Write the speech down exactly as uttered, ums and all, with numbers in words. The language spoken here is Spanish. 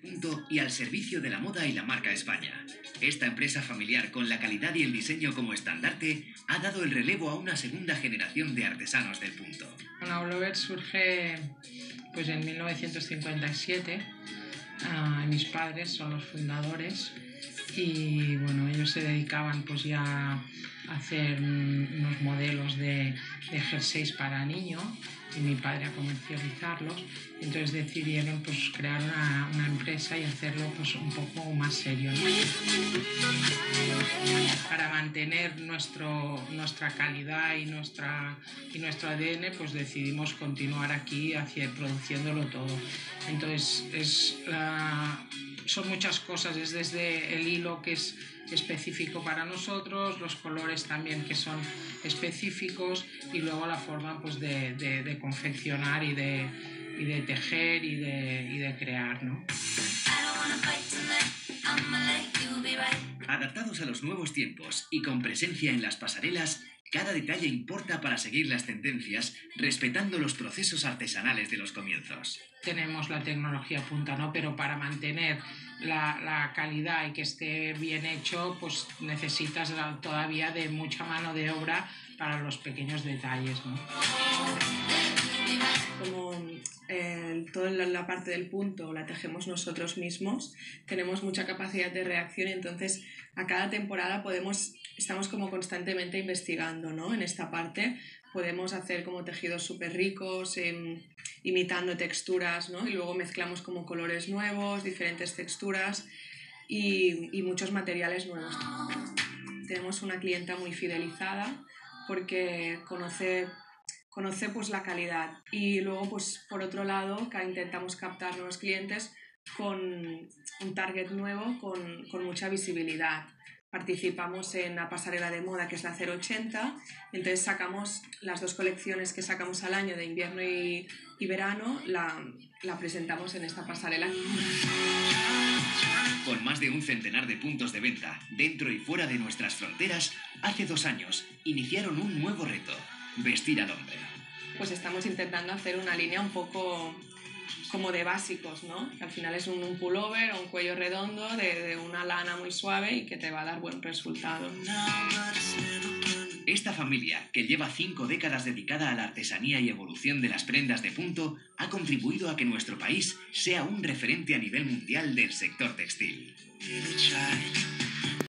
Punto y al servicio de la moda y la marca España. Esta empresa familiar, con la calidad y el diseño como estandarte, ha dado el relevo a una segunda generación de artesanos del punto. Onablover surge pues, en mil novecientos cincuenta y siete. Uh, mis padres son los fundadores y bueno, ellos se dedicaban pues ya a hacer unos modelos de, de jerseys para niños y mi padre a comercializarlos. Entonces decidieron pues crear una, una empresa y hacerlo pues un poco más serio, ¿no? Para mantener nuestro, nuestra calidad y, nuestra, y nuestro A D N, pues decidimos continuar aquí hacia, produciéndolo todo. Entonces es la, son muchas cosas, es desde el hilo que es específico para nosotros, los colores también que son específicos y luego la forma pues, de, de, de confeccionar y de, y de tejer y de, y de crear, ¿no? Adaptados a los nuevos tiempos y con presencia en las pasarelas, cada detalle importa para seguir las tendencias, respetando los procesos artesanales de los comienzos. Tenemos la tecnología punta, ¿no? Pero para mantener la, la calidad y que esté bien hecho, pues necesitas todavía de mucha mano de obra para los pequeños detalles, ¿no? Como eh, toda la, la parte del punto la tejemos nosotros mismos, tenemos mucha capacidad de reacción y entonces a cada temporada podemos, estamos como constantemente investigando, ¿no? En esta parte podemos hacer como tejidos súper ricos, eh, imitando texturas, ¿no? Y luego mezclamos como colores nuevos, diferentes texturas y, y muchos materiales nuevos. Tenemos una clienta muy fidelizada porque conoce conoce pues la calidad y luego pues por otro lado que intentamos captar nuevos clientes con un target nuevo con, con mucha visibilidad. Participamos en la pasarela de moda que es la cero ochenta, entonces sacamos las dos colecciones que sacamos al año de invierno y, y verano, la, la presentamos en esta pasarela. Con más de un centenar de puntos de venta dentro y fuera de nuestras fronteras, hace dos años iniciaron un nuevo reto: vestir al hombre. Pues estamos intentando hacer una línea un poco como de básicos, ¿no? Al final es un, un pullover o un cuello redondo de, de una lana muy suave y que te va a dar buen resultado. Esta familia, que lleva cinco décadas dedicada a la artesanía y evolución de las prendas de punto, ha contribuido a que nuestro país sea un referente a nivel mundial del sector textil.